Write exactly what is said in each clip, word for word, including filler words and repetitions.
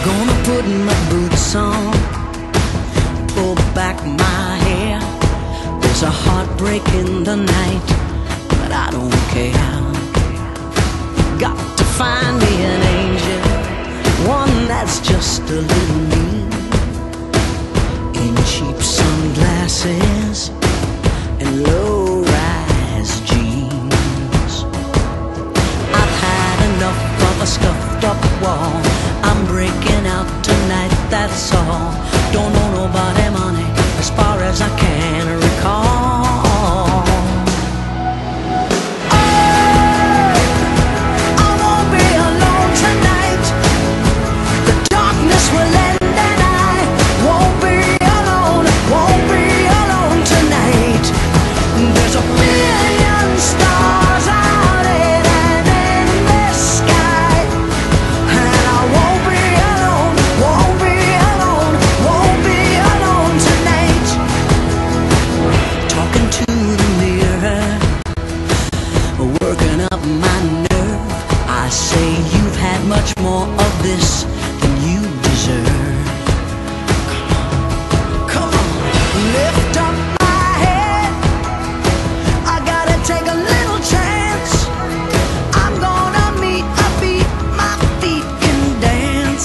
Gonna put my boots on, pull back my hair. There's a heartbreak in the night, but I don't care. Got to find me an angel, one that's just a little mean, in cheap sunglasses and low-rise jeans. I've had enough of a scuffed-up wall. I'm breaking out tonight, that's all. Don't owe nobody money, as far as I can recall. Oh, I won't be alone tonight. The darkness will end and I won't be alone, won't be alone tonight. There's a million stars out in an endless sky, and I won't be alone, won't be alone, won't be alone tonight. Talking to the mirror, working up my nerve. I say you've had much more of this than you deserve. Come on, lift up my head. I gotta take a little chance. I'm gonna meet a beat my feet can dance.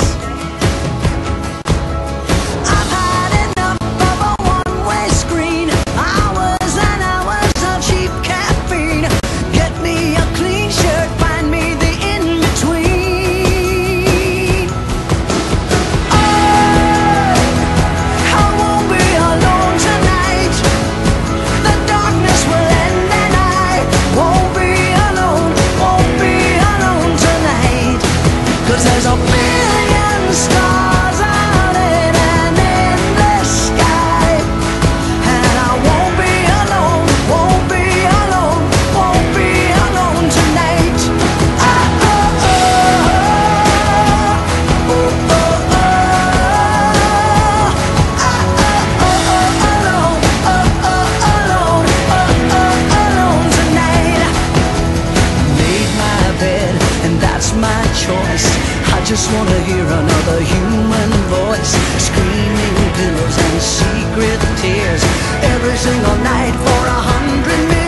I've had enough of a one-way screen, hours and hours of cheap caffeine. Get me a clean shirt, find me the in-between. Oh, I won't be alone tonight. The darkness will end and I won't be alone, won't be alone tonight. 'Cause there's a billion stars out in an endless sky, and I won't be alone, won't be alone, won't be alone tonight. Ah, oh, oh, oh, oh, oh, oh. Ah, oh, oh, oh, alone, oh, oh, alone, oh, oh, alone tonight. Made my bed, and that's my choice. I just wanna hear another human voice, screaming pillows and secret tears, every single night for a hundred million